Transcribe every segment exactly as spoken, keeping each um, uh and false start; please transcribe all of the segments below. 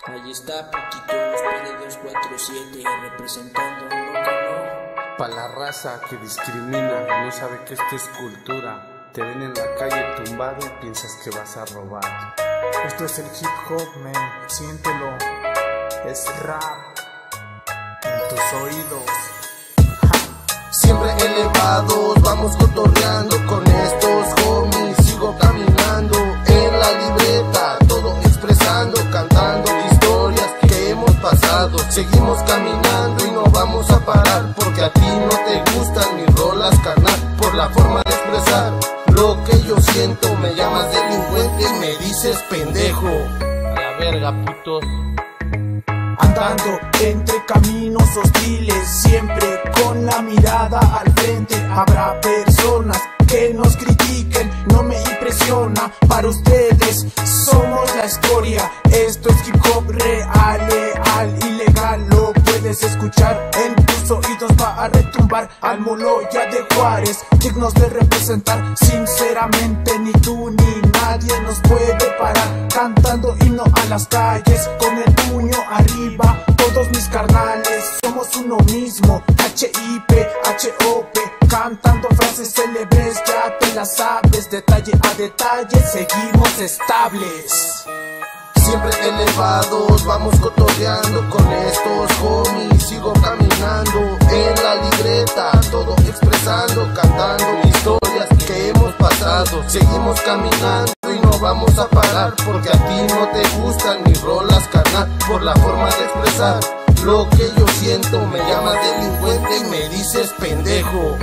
Ahí está Paquito, los P D dos cuatro siete, representando lo que no. Pa' la raza que discrimina, no sabe que esto es cultura. Te ven en la calle tumbado y piensas que vas a robar. Esto es el hip hop, man, siéntelo. Es rap en tus oídos. Siempre elevados, vamos cotorreando con estos homies. Sigo caminando en la libreta, todo expresando, cantando historias que hemos pasado. Seguimos caminando y no vamos a parar, porque a ti no te gustan mis rolas, carnal, por la forma de expresar lo que yo siento. Me llamas delincuente y me dices pendejo. A la verga, putos. Andando entre caminos hostiles, siempre con la mirada al frente. Habrá personas que nos critiquen, no me impresiona. Para ustedes somos la escoria. Esto es hip hop real, leal, ilegal. Lo puedes escuchar, en tus oídos va a retumbar. Al Moloya de Juárez, dignos de representar. Sinceramente ni tú ni nadie nos puede parar. Cantando himno a las calles, con el puño arriba. Todos mis carnales somos uno mismo. H I P, H O P, cantando frases célebres, ya te las sabes. Detalle a detalle, seguimos estables. Siempre elevados, vamos cotorreando con estos homies. Sigo caminando en la libreta, todo expresando, cantando historias que hemos pasado. Seguimos caminando y no vamos a parar, porque a ti no te gustan mis rolas, carnal, por la forma de expresar lo que yo siento. Me llamas delincuente y me dices pendejo.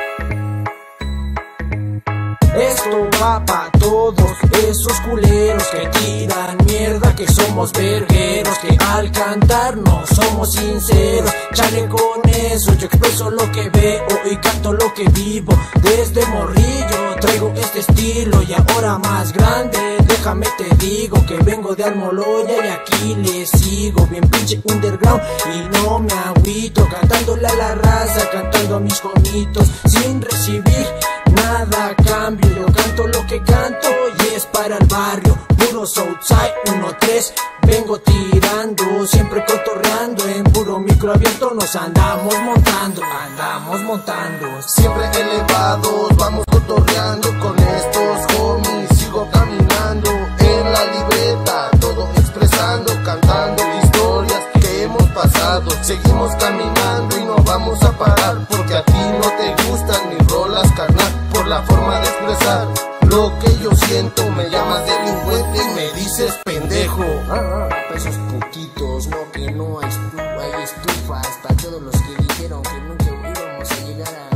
Esto va pa' todos esos culeros que tiran mierda, que somos vergueros, que al cantar no somos sinceros. Chale con eso, yo expreso lo que veo y canto lo que vivo. Desde morrillo traigo este estilo y ahora más grande, déjame te digo que vengo de Almoloya y aquí le sigo. Bien pinche underground y no me agüito, cantándole a la raza, cantando a mis comitos, sin recibir nada a cambio. Yo canto lo que canto y es para el barrio. Puro Southside uno tres, vengo tirando, siempre cotorreando. En puro micro abierto nos andamos montando, andamos montando. Siempre elevados, vamos cotorreando con estos homies. Sigo caminando en la libreta, todo expresando, cantando historias que hemos pasado. Seguimos caminando y no vamos a parar, porque a ti no te gustan mis rolas, carnal, por la forma de expresar lo que yo siento. Me llamas delincuente y me dices pendejo. Ah, ah, esos putitos, no, que no hay, estu hay estufas. Para todos los que dijeron que nunca íbamos a llegar a